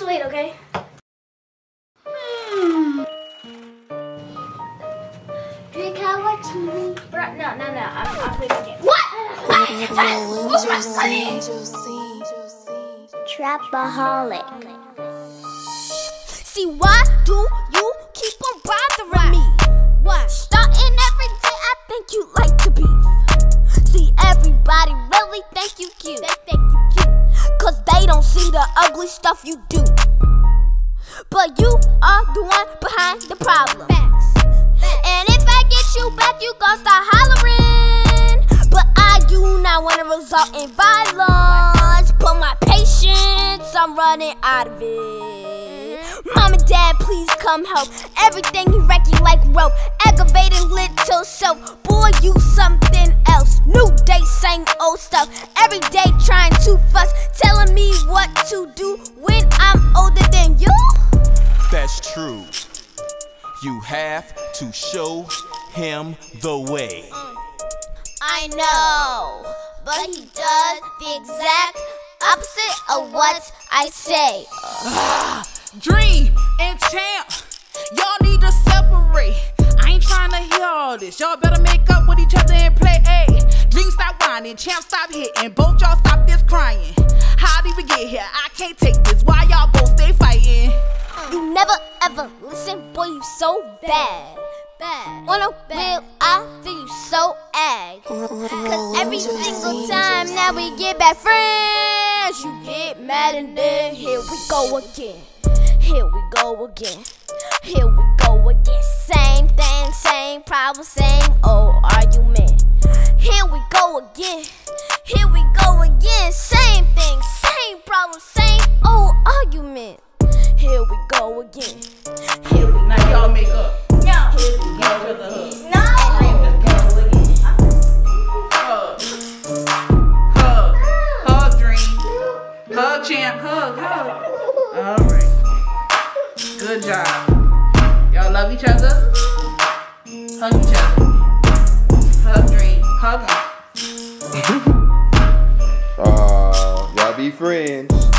you later, okay? Drake, can I watch TV? Bro, no. I'm playing the game. What? Trapaholic. See, why do you keep on bothering me? What? Starting every day, I think you like to beef. See, everybody really think you cute. They think you cute, cause they don't see the ugly stuff you do. But you are the one behind the problem. Facts. And if I get you back, you gon' start hollering. But I do not wanna result in violence. But my patience, I'm running out of it. Mom and dad, please come help. Everything he wrecking like rope. Aggravating little self. Boy, you something else. New day, same old stuff. Every day trying to fuss. Telling me what to do when I'm older than you. That's true. You have to show him the way. I know, but he does the exact opposite of what I say. Dream and Champ, y'all need to separate. I ain't trying to hear all this. Y'all better make up with each other and play. Ayy, Dream stop whining, Champ stop hitting. Both y'all stop this crying. How'd we get here? I can't take this. Why y'all both stay fighting? You never ever listen, boy, you so bad. On a wheel, I feel you so ag. Cause every single time now we get back friends, you get mad and then here we go again. Here we go again. Here we go again. Same thing, same problem, same old argument. Here we go again. Here we go again. Same thing, same problem, same old argument. Here we go again. Here we go. Now y'all make up. No. Here we go with the hug. No. Hug, Dream. Hug, Champ. Hug. All right. Good job. Y'all love each other. Hug each other. Hug, Dream. Hug him. Y'all be friends.